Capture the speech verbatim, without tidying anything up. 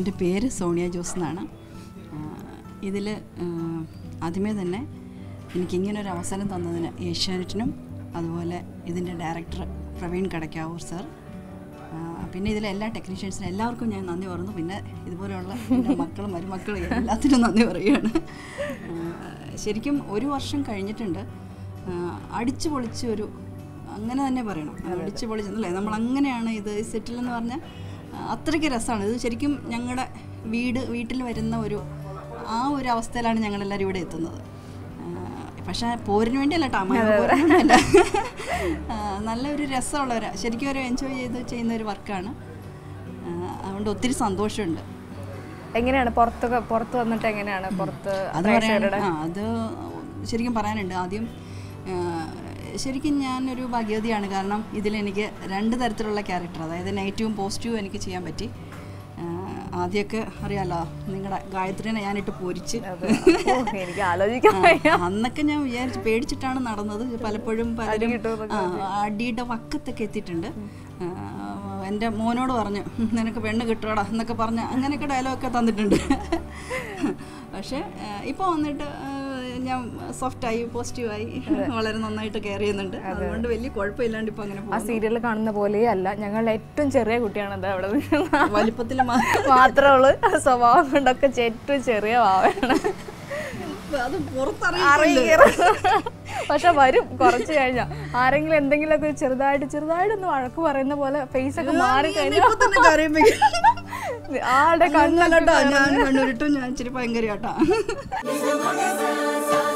എൻ്റെ പേര് സോണിയ ജോസ് എന്നാണ്. ഇതിൽ ആദ്യമേ തന്നെ എനിക്കിങ്ങനൊരു അവസരം തന്നതിന് ഏഷ്യാനെറ്റിനും അതുപോലെ ഇതിൻ്റെ ഡയറക്ടർ പ്രവീൺ കടക്കാവൂർ സർ, പിന്നെ ഇതിലെ എല്ലാ ടെക്നീഷ്യൻസിനും എല്ലാവർക്കും ഞാൻ നന്ദി പറയുന്നു. പിന്നെ ഇതുപോലെയുള്ള എൻ്റെ മക്കളും മരുമക്കളും എല്ലാത്തിനും നന്ദി പറയുകയാണ്. ശരിക്കും ഒരു വർഷം കഴിഞ്ഞിട്ടുണ്ട്. അടിച്ചു പൊളിച്ച് ഒരു അങ്ങനെ തന്നെ പറയണം, അടിച്ചു പൊളിച്ചെന്നല്ലേ, നമ്മൾ അങ്ങനെയാണ് ഇത് സെറ്റിലെന്ന് പറഞ്ഞാൽ അത്രയ്ക്ക് രസമാണ്. ഇത് ശരിക്കും ഞങ്ങളുടെ വീട് വീട്ടിൽ വരുന്ന ഒരു ആ ഒരു അവസ്ഥയിലാണ് ഞങ്ങളെല്ലാവരും ഇവിടെ എത്തുന്നത്. പക്ഷേ പോരിന് വേണ്ടിയല്ല കേട്ടോ, അമ്മ പോരിനല്ല, നല്ലൊരു രസമുള്ളവർ ശരിക്കും ഒരു എൻജോയ് ചെയ്ത് ചെയ്യുന്ന ഒരു വർക്കാണ്. അതുകൊണ്ട് ഒത്തിരി സന്തോഷമുണ്ട്. എങ്ങനെയാണ് പുറത്തൊക്കെ പുറത്ത് വന്നിട്ട് എങ്ങനെയാണ് പുറത്ത് അത് പറയാൻ ആ അത് ശരിക്കും പറയാനുണ്ട്. ആദ്യം ശരിക്കും ഞാനൊരു ഭാഗ്യവതിയാണ്. കാരണം ഇതിലെനിക്ക് രണ്ട് തരത്തിലുള്ള ക്യാരക്ടർ, അതായത് നെഗറ്റീവും പോസിറ്റീവും എനിക്ക് ചെയ്യാൻ പറ്റി. ആദ്യമൊക്കെ അറിയാലോ, നിങ്ങളുടെ ഗായത്രിനെ ഞാനിട്ട് പൊരിച്ച് എനിക്ക് ആലോചിക്കാൻ അന്നൊക്കെ ഞാൻ വിചാരിച്ച് പേടിച്ചിട്ടാണ് നടന്നത്. പലപ്പോഴും പലരും അടിയുടെ വക്കത്തൊക്കെ എത്തിയിട്ടുണ്ട്. എൻ്റെ മോനോട് പറഞ്ഞു നിനക്ക് പെണ്ണ് കിട്ടുവാടാ എന്നൊക്കെ പറഞ്ഞ് അങ്ങനെയൊക്കെ ഡയലോഗൊക്കെ തന്നിട്ടുണ്ട്. പക്ഷേ ഇപ്പോൾ വന്നിട്ട് ഞാൻ സോഫ്റ്റായി പോസിറ്റീവായി വളരെ നന്നായിട്ട് കെയർ ചെയ്യുന്നുണ്ട്. അതുകൊണ്ട് വലിയ കുഴപ്പമില്ലാണ്ട് ഇപ്പം അങ്ങനെ ആ സീരിയലിൽ കാണുന്ന പോലെയേ അല്ല. ഞങ്ങളുടെ ഏറ്റവും ചെറിയ കുട്ടിയാണത്. അവിടെ വലിപ്പത്തിൽ മാത്രമേ ഉള്ളൂ, സ്വഭാവം കൊണ്ടൊക്കെ ഏറ്റവും ചെറിയ ഭാവമാണ്. അത് പുറത്തറിയാം. പക്ഷെ വരും കുറച്ച് കഴിഞ്ഞാൽ ആരെങ്കിലും എന്തെങ്കിലുമൊക്കെ ചെറുതായിട്ട് ചെറുതായിട്ടൊന്ന് വഴക്ക് പറയുന്ന പോലെ ഫേസ് ഒക്കെ മാറി കഴിഞ്ഞാൽ ആളുടെ കണ്ണല്ലോ. ഞാൻ കണ്ണൂരിട്ടും ഞാൻ ഇച്ചിരി ഭയങ്കര കേട്ടാ.